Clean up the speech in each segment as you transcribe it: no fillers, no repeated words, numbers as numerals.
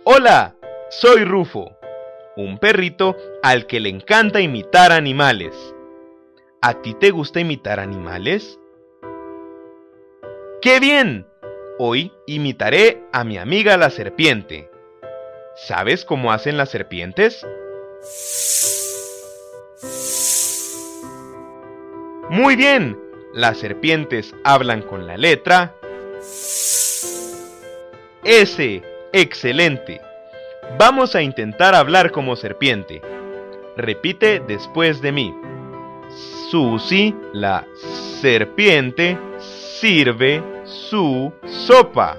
Hola, soy Rufo, un perrito al que le encanta imitar animales. ¿A ti te gusta imitar animales? ¡Qué bien! Hoy imitaré a mi amiga la serpiente. ¿Sabes cómo hacen las serpientes? Muy bien, las serpientes hablan con la letra S. ¡Excelente! Vamos a intentar hablar como serpiente. Repite después de mí. Susi, la serpiente, sirve su sopa.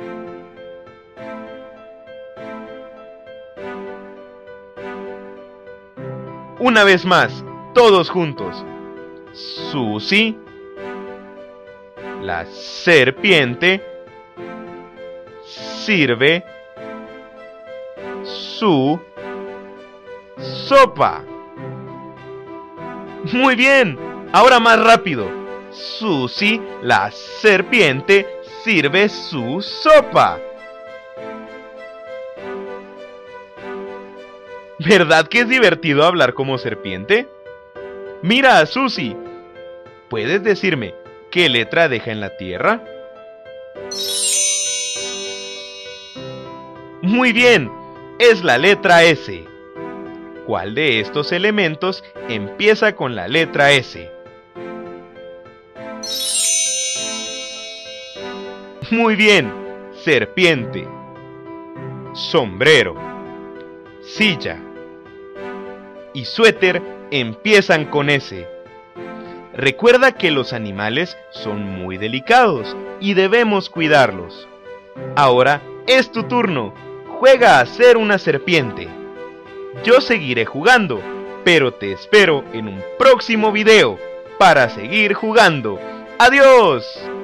Una vez más, todos juntos. Susi, la serpiente, sirve su sopa. Muy bien, ahora más rápido. Susi, la serpiente, sirve su sopa. ¿Verdad que es divertido hablar como serpiente? Mira a Susi. ¿Puedes decirme qué letra deja en la tierra? Muy bien, es la letra S. ¿Cuál de estos elementos empieza con la letra S? Muy bien, serpiente, sombrero, silla y suéter empiezan con S. Recuerda que los animales son muy delicados y debemos cuidarlos. Ahora es tu turno. Juega a ser una serpiente. Yo seguiré jugando, pero te espero en un próximo video para seguir jugando. ¡Adiós!